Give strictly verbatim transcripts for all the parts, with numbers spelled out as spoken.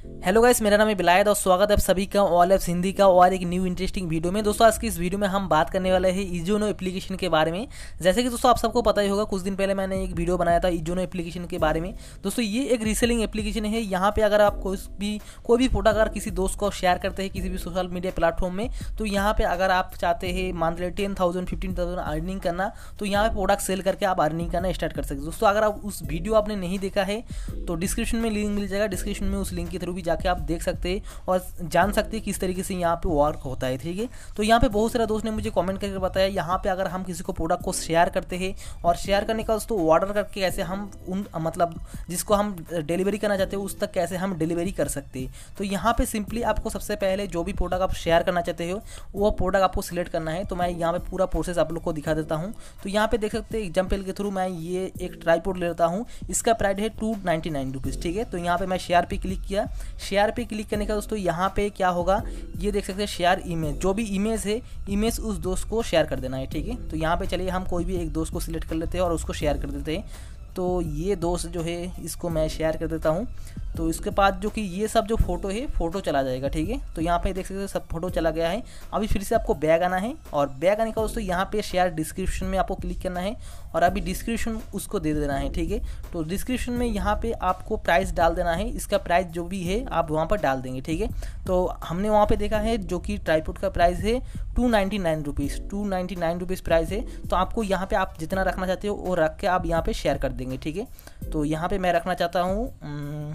Hello guys, मेरा नाम है बिलायत और स्वागत है आप सभी का ऑल एप्स हिंदी का और एक न्यू इंटरेस्टिंग वीडियो में। दोस्तों आज की इस वीडियो में हम बात करने वाले हैं इजोनो एप्लीकेशन के बारे में। जैसे कि दोस्तों आप सबको पता ही होगा, कुछ दिन पहले मैंने एक वीडियो बनाया था इजोनो एप्लीकेशन के बारे में। दोस्तों ये एक रीसेलिंग एप्लीकेशन है। यहाँ पे अगर आप कोई भी कोई भी फोटो अगर किसी दोस्त को शेयर करते हैं किसी भी सोशल मीडिया प्लेटफॉर्म में, तो यहाँ पे अगर आप चाहते हैं मान लीजिए ten thousand fifteen thousand earning करना, तो यहाँ पे प्रोडक्ट सेल करके आप अर्निंग करना स्टार्ट कर सकते हैं। दोस्तों अगर आप उस वीडियो आपने नहीं देखा है तो डिस्क्रिप्शन में लिंक मिल जाएगा, डिस्क्रिप्शन में उस लिंक के थ्रू भी जाके आप देख सकते हैं और जान सकते हैं किस तरीके से यहाँ पे वर्क होता है। ठीक है, तो यहाँ पे बहुत सारे दोस्त ने मुझे कमेंट करके बताया, यहाँ पे अगर हम किसी को प्रोडक्ट को शेयर करते हैं और शेयर करने का दोस्तों ऑर्डर करके कैसे हम उन मतलब जिसको हम डिलीवरी करना चाहते हैं उस तक कैसे हम डिलीवरी कर सकते हैं। तो यहाँ पे सिंपली आपको सबसे पहले जो भी प्रोडक्ट आप शेयर करना चाहते हो वो प्रोडक्ट आपको सिलेक्ट करना है। तो मैं यहाँ पे पूरा प्रोसेस आप लोग को दिखा देता हूँ। तो यहाँ पे देख सकते हैं एग्जाम्पल के थ्रू मैं ये एक ट्राइपॉड ले लेता हूँ, इसका प्राइस है टू नाइन्टी नाइन रुपीज़। ठीक है, तो यहाँ पे मैं शेयर पे क्लिक किया। शेयर पे क्लिक करने का दोस्तों यहाँ पे क्या होगा, ये देख सकते हैं शेयर इमेज, जो भी इमेज है इमेज उस दोस्त को शेयर कर देना है। ठीक है, तो यहाँ पे चलिए हम कोई भी एक दोस्त को सिलेक्ट कर लेते हैं और उसको शेयर कर देते हैं। तो ये दोस्त जो है इसको मैं शेयर कर देता हूँ। तो इसके बाद जो कि ये सब जो फोटो है फोटो चला जाएगा। ठीक है, तो यहाँ पे देख सकते हैं सब फोटो चला गया है। अभी फिर से आपको बैग आना है और बैग आने का दोस्तों यहाँ पे शेयर डिस्क्रिप्शन में आपको क्लिक करना है और अभी डिस्क्रिप्शन उसको दे देना है। ठीक है, तो डिस्क्रिप्शन में यहाँ पे आपको प्राइस डाल देना है, इसका प्राइस जो भी है आप वहाँ पर डाल देंगे। ठीक है, तो हमने वहाँ पे देखा है जो कि ट्राइपॉड का प्राइस है two ninety nine rupees two ninety nine rupees price है। तो आपको यहाँ पे आप जितना रखना चाहते हो वो रख के आप यहाँ पे शेयर कर देंगे। ठीक है, तो यहाँ पे मैं रखना चाहता हूँ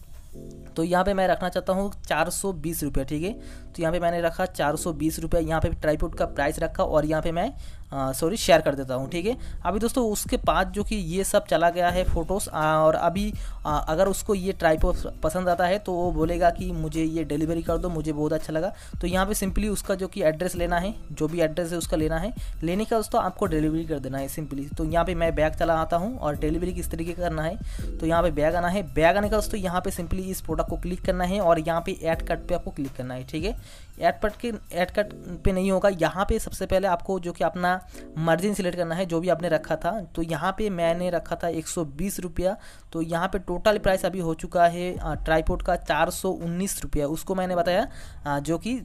तो यहाँ पे मैं रखना चाहता हूँ चार सौ बीस रुपये। ठीक है, तो यहाँ पे मैंने रखा चार सौ बीस रुपये, यहाँ पे ट्राइपॉड का प्राइस रखा और यहाँ पे मैं सॉरी शेयर कर देता हूँ। ठीक है, अभी दोस्तों उसके बाद जो कि ये सब चला गया है फ़ोटोज़ और अभी आ, अगर उसको ये ट्राइपॉड पसंद आता है तो वो बोलेगा कि मुझे ये डिलीवरी कर दो, मुझे बहुत अच्छा लगा। तो यहाँ पे सिंपली उसका जो कि एड्रेस लेना है, जो भी एड्रेस है उसका लेना है, लेने का दोस्तों आपको डिलीवरी कर देना है सिंपली। तो यहाँ पे मैं बैग चला आता हूँ और डिलीवरी किस तरीके का करना है, तो यहाँ पे बैग आना है। बैग आने का दोस्तों यहाँ पे सिंपली इस प्रोडक्ट को क्लिक करना है और यहाँ पे ऐड कट पे आपको क्लिक करना है। ठीक है, ऐड कट के ऐड कट पे नहीं होगा, यहाँ पे सबसे पहले आपको जो कि अपना मार्जिन सिलेक्ट करना है जो भी आपने रखा था। तो यहाँ पे मैंने रखा था एक सौ बीस रुपया। तो यहाँ पे टोटल प्राइस अभी हो चुका है ट्राइपॉड का चार सौ उन्नीस रुपया, उसको मैंने बताया जो कि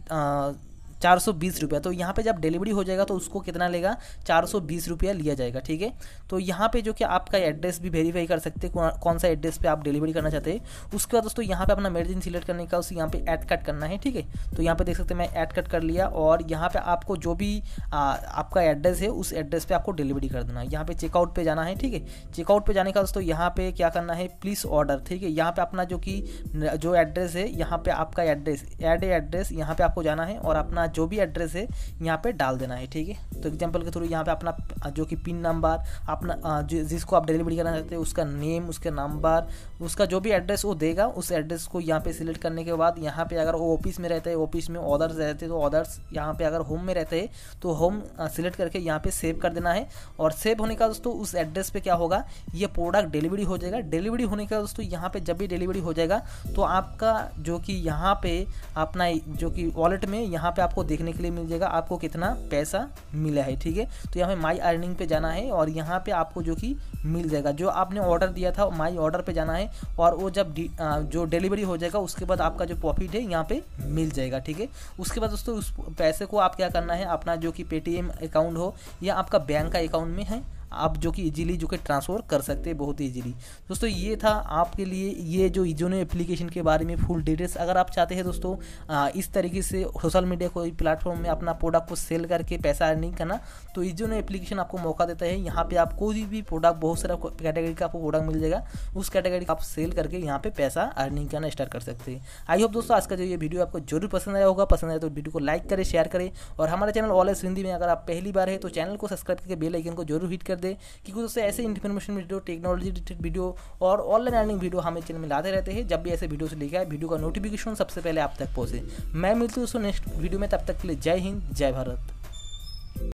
चार सौ बीस रुपया। तो यहाँ पे जब डिलीवरी हो जाएगा तो उसको कितना लेगा, चार सौ बीस रुपया लिया जाएगा। ठीक है, तो यहाँ पे जो कि आपका एड्रेस भी वेरीफाई कर सकते हैं कौन सा एड्रेस पे आप डिलीवरी करना चाहते हैं। उसके बाद दोस्तों यहाँ पे अपना मार्जिन सिलेक्ट करने का उस यहाँ पे ऐड कट करना है। ठीक है, तो यहाँ पे देख सकते हैं मैं ऐड कट कर लिया और यहाँ पे आपको जो भी आ, आपका एड्रेस है उस एड्रेस पे आपको डिलीवरी कर देना है। यहाँ पे चेकआउट पे जाना है। ठीक है, चेकआउट पे जाने का दोस्तों यहाँ पे क्या करना है, प्लीज़ ऑर्डर। ठीक है, यहाँ पे अपना जो कि जो एड्रेस है यहाँ पे आपका एड्रेस ऐड एड्रेस यहाँ पे आपको जाना है और अपना जो भी एड्रेस है यहाँ पे डाल देना है। ठीक है, तो एग्जांपल के थ्रू यहाँ पे अपना जो कि पिन नंबर, अपना जिसको आप डिलीवरी करना चाहते हैं उसका नेम, उसका नंबर, उसका जो भी एड्रेस वो देगा उस एड्रेस को यहाँ पे सिलेक्ट करने के बाद यहाँ पे अगर वो ऑफिस में रहते हैं ऑफिस में, ऑर्डर्स रहते हैं तो ऑर्डर्स, यहाँ पे अगर होम में रहते हैं तो होम सिलेक्ट करके यहाँ पे सेव कर देना है। और सेव होने का दोस्तों उस एड्रेस पे क्या होगा, ये प्रोडक्ट डिलीवरी हो जाएगा। डिलीवरी होने का दोस्तों यहाँ पे जब भी डिलीवरी हो जाएगा तो आपका जो कि यहाँ पे अपना जो कि वॉलेट में यहाँ पे आपको देखने के लिए मिल जाएगा आपको कितना पैसा मिला है। ठीक है, तो यहाँ पे माई अर्निंग पे जाना है और यहाँ पे आपको जो कि मिल जाएगा, जो आपने ऑर्डर दिया था माई ऑर्डर पे जाना है और वो जब जो डिलीवरी हो जाएगा उसके बाद आपका जो प्रॉफिट है यहाँ पे मिल जाएगा। ठीक है, उसके बाद दोस्तों उस पैसे को आप क्या करना है, अपना जो कि पेटीएम अकाउंट हो या आपका बैंक का अकाउंट में है आप जो कि इजीली जो कि ट्रांसफ़र कर सकते हैं बहुत ही इजीली। दोस्तों ये था आपके लिए ये जो इजोनो एप्लीकेशन के बारे में फुल डिटेल्स। अगर आप चाहते हैं दोस्तों आ, इस तरीके से सोशल मीडिया कोई प्लेटफॉर्म में अपना प्रोडक्ट को सेल करके पैसा अर्निंग करना, तो इजोनो एप्लीकेशन आपको मौका देता है। यहाँ पे आप कोई भी प्रोडक्ट, बहुत सारा कैटेगरी का आपको प्रोडक्ट मिल जाएगा, उस कैटेगरी का आप सेल करके यहाँ पे पैसा अर्निंग करना स्टार्ट कर सकते हैं। आई होप दोस्तों आज का जो ये वीडियो आपको जरूर पसंद आया होगा। पसंद आया तो वीडियो को लाइक करें, शेयर करें और हमारे चैनल ऑल एप्स हिंदी में अगर आप पहली बार है तो चैनल को सब्सक्राइब करके बेल आइकन को जरूर हिट कर दे, क्योंकि दोस्तों ऐसे information video, technology related video और ऑनलाइन अर्निंग वीडियो हमें चैनल में लाते रहते हैं। जब भी ऐसे वीडियो से लेकर आए वीडियो का नोटिफिकेशन सबसे पहले आप तक पहुंचे। मैं मिलती हूँ दोस्तों नेक्स्ट वीडियो में, तब तक के लिए जय हिंद, जय भारत।